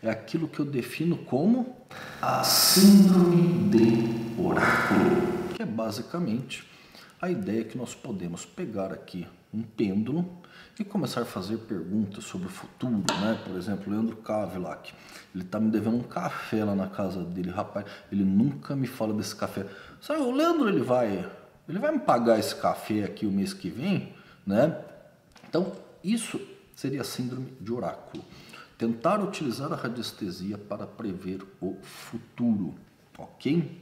é aquilo que eu defino como a síndrome de oráculo, que é basicamente a ideia que nós podemos pegar aqui um pêndulo e começar a fazer perguntas sobre o futuro, né? Por exemplo, Leandro Cavilac, ele está me devendo um café lá na casa dele, rapaz, ele nunca me fala desse café. Sabe, o Leandro, ele vai me pagar esse café aqui o mês que vem, né? Então, isso seria a síndrome de oráculo. Tentar utilizar a radiestesia para prever o futuro, ok?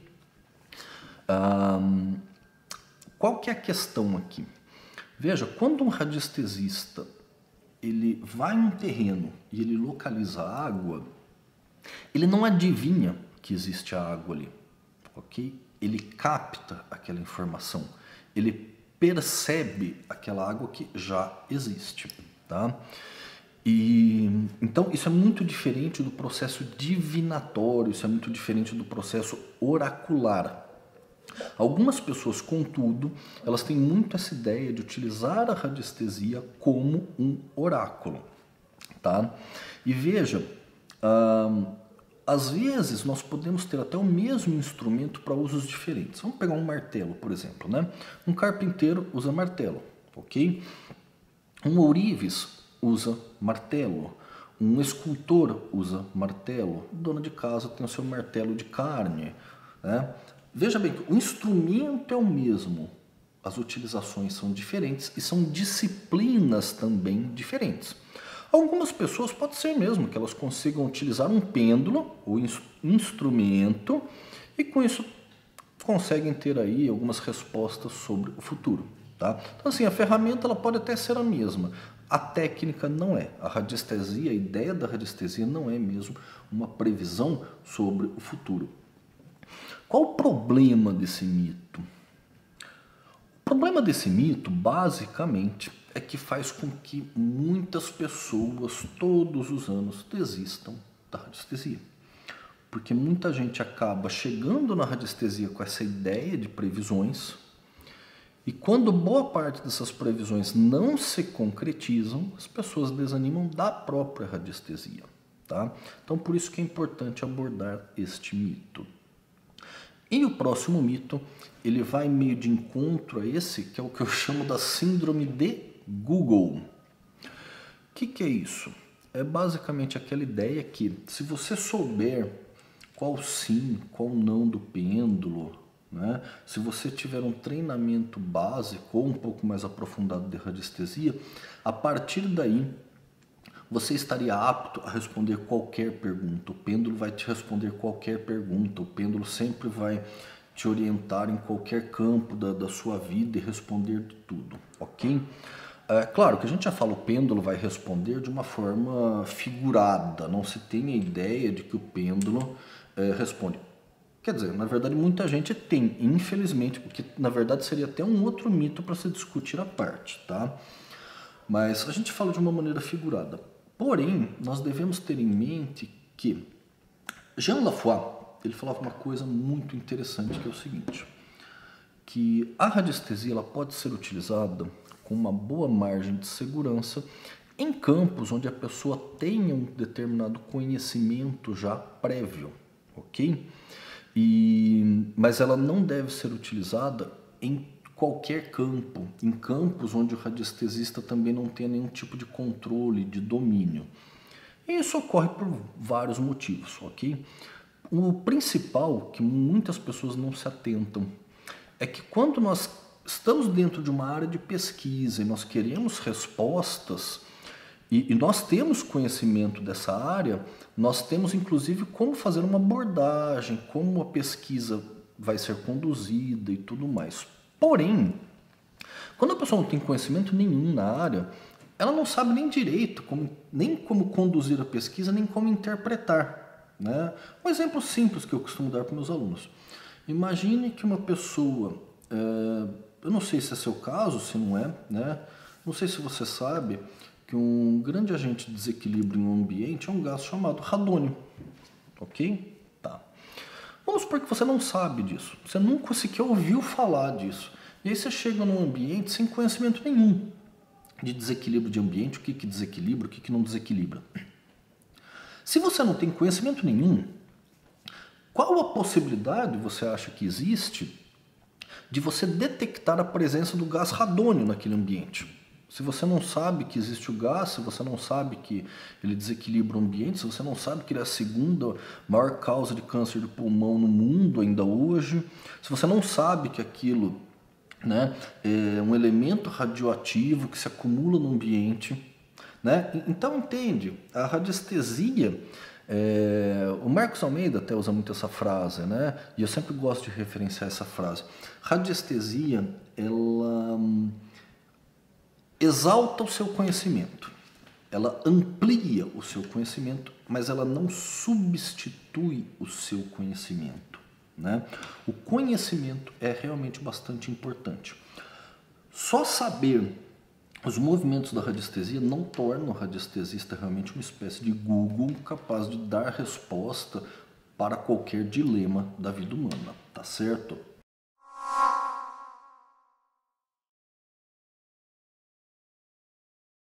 Qual que é a questão aqui? Veja, quando um radiestesista ele vai em um terreno e ele localiza a água, ele não adivinha que existe a água ali, ok? Ele capta aquela informação, ele percebe aquela água que já existe, tá? E então isso é muito diferente do processo divinatório, isso é muito diferente do processo oracular. Algumas pessoas, contudo, elas têm muito essa ideia de utilizar a radiestesia como um oráculo, tá? E veja, às vezes nós podemos ter até o mesmo instrumento para usos diferentes. Vamos pegar um martelo, por exemplo, né? Um carpinteiro usa martelo, ok? Um ourives usa martelo. Um escultor usa martelo. Dona de casa tem o seu martelo de carne, né? Veja bem, o instrumento é o mesmo, as utilizações são diferentes e são disciplinas também diferentes. Algumas pessoas pode ser mesmo que elas consigam utilizar um pêndulo, ou instrumento, e com isso conseguem ter aí algumas respostas sobre o futuro, tá? Então assim, a ferramenta ela pode até ser a mesma, a técnica não é. A radiestesia, a ideia da radiestesia não é mesmo uma previsão sobre o futuro. Qual o problema desse mito? O problema desse mito, basicamente, é que faz com que muitas pessoas, todos os anos, desistam da radiestesia. Porque muita gente acaba chegando na radiestesia com essa ideia de previsões, e quando boa parte dessas previsões não se concretizam, as pessoas desanimam da própria radiestesia, tá? Então, por isso que é importante abordar este mito. E o próximo mito, ele vai meio de encontro a esse, que é o que eu chamo da síndrome de Google. O que é isso? É basicamente aquela ideia que, se você souber qual sim, qual não do pêndulo, né? Se você tiver um treinamento básico ou um pouco mais aprofundado de radiestesia, a partir daí você estaria apto a responder qualquer pergunta. O pêndulo vai te responder qualquer pergunta. O pêndulo sempre vai te orientar em qualquer campo da sua vida e responder de tudo, ok? Claro que a gente já fala, o pêndulo vai responder de uma forma figurada. Não se tem a ideia de que o pêndulo responde. Quer dizer, na verdade muita gente tem, infelizmente, porque na verdade seria até um outro mito para se discutir à parte, tá? Mas a gente fala de uma maneira figurada. Porém, nós devemos ter em mente que Jean Lafoi, ele falava uma coisa muito interessante, que é o seguinte, que a radiestesia ela pode ser utilizada com uma boa margem de segurança em campos onde a pessoa tenha um determinado conhecimento já prévio, ok? Mas ela não deve ser utilizada em qualquer campo, em campos onde o radiestesista também não tenha nenhum tipo de controle, de domínio. E isso ocorre por vários motivos, ok? O principal, que muitas pessoas não se atentam, é que quando nós estamos dentro de uma área de pesquisa e nós queremos respostas, e nós temos conhecimento dessa área, nós temos inclusive como fazer uma abordagem, como a pesquisa vai ser conduzida e tudo mais. Porém, quando a pessoa não tem conhecimento nenhum na área, ela não sabe nem direito, nem como conduzir a pesquisa, nem como interpretar, né? Um exemplo simples que eu costumo dar para meus alunos. Imagine que uma pessoa, eu não sei se é seu caso, se não é, né? Não sei se você sabe que um grande agente de desequilíbrio em um ambiente é um gás chamado radônio, ok? Tá. Vamos supor que você não sabe disso, você nunca sequer ouviu falar disso. E aí você chega num ambiente sem conhecimento nenhum de desequilíbrio de ambiente, o que desequilibra, o que não desequilibra. Se você não tem conhecimento nenhum, qual a possibilidade você acha que existe de você detectar a presença do gás radônio naquele ambiente? Se você não sabe que existe o gás, se você não sabe que ele desequilibra o ambiente, se você não sabe que ele é a segunda maior causa de câncer de pulmão no mundo ainda hoje, se você não sabe que aquilo, né, é um elemento radioativo que se acumula no ambiente, né? Então entende, a radiestesia, o Marcos Almeida até usa muito essa frase, né? E eu sempre gosto de referenciar essa frase. Radiestesia, ela exalta o seu conhecimento, ela amplia o seu conhecimento, mas ela não substitui o seu conhecimento, né? O conhecimento é realmente bastante importante. Só saber os movimentos da radiestesia não torna o radiestesista realmente uma espécie de Google capaz de dar resposta para qualquer dilema da vida humana, tá certo?